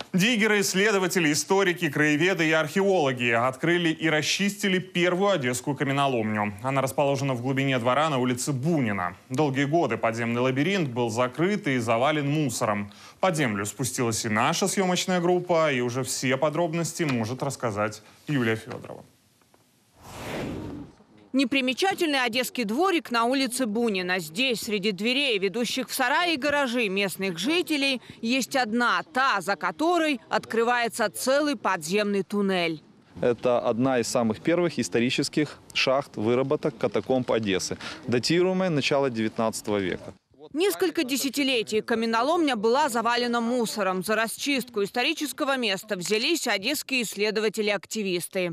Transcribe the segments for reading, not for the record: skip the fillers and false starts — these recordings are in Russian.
Диггеры, исследователи, историки, краеведы и археологи открыли и расчистили первую одесскую каменоломню. Она расположена в глубине двора на улице Бунина. Долгие годы подземный лабиринт был закрыт и завален мусором. Под землю спустилась и наша съемочная группа, и уже все подробности может рассказать Юлия Федорова. Непримечательный одесский дворик на улице Бунина. Здесь, среди дверей, ведущих в сараи и гаражи местных жителей, есть одна, та, за которой открывается целый подземный туннель. Это одна из самых первых исторических шахт выработок катакомб Одессы, датируемая начала 19 века. Несколько десятилетий каменоломня была завалена мусором. За расчистку исторического места взялись одесские исследователи-активисты.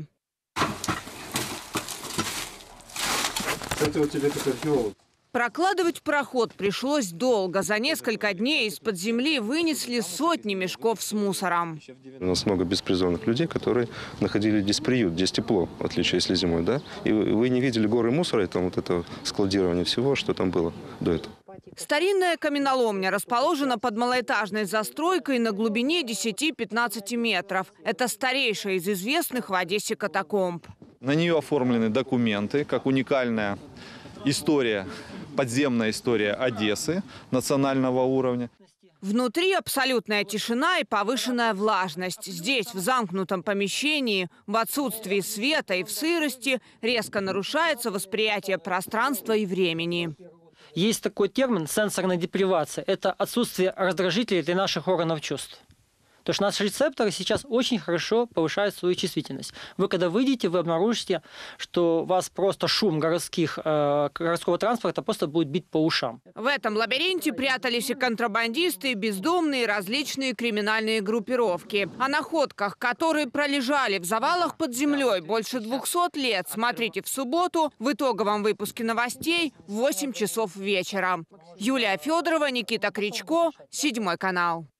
Это вот тебе как археолог. Прокладывать проход пришлось долго. За несколько дней из-под земли вынесли сотни мешков с мусором. У нас много беспризорных людей, которые находили здесь приют, здесь тепло, в отличие если зимой, да? И вы не видели горы мусора, и там вот это складирование всего, что там было до этого. Старинная каменоломня расположена под малоэтажной застройкой на глубине 10-15 метров. Это старейшая из известных в Одессе катакомб. На нее оформлены документы, как уникальная история, подземная история Одессы национального уровня. Внутри абсолютная тишина и повышенная влажность. Здесь, в замкнутом помещении, в отсутствии света и в сырости, резко нарушается восприятие пространства и времени. Есть такой термин сенсорная депривация. Это отсутствие раздражителей для наших органов чувств. Потому что наши рецепторы сейчас очень хорошо повышают свою чувствительность. Вы когда выйдете, вы обнаружите, что вас просто шум городского транспорта просто будет бить по ушам. В этом лабиринте прятались и контрабандисты, и бездомные, и различные криминальные группировки. О находках, которые пролежали в завалах под землей больше 200 лет, смотрите в субботу в итоговом выпуске новостей в 8 часов вечера. Юлия Федорова, Никита Кричко, 7 канал.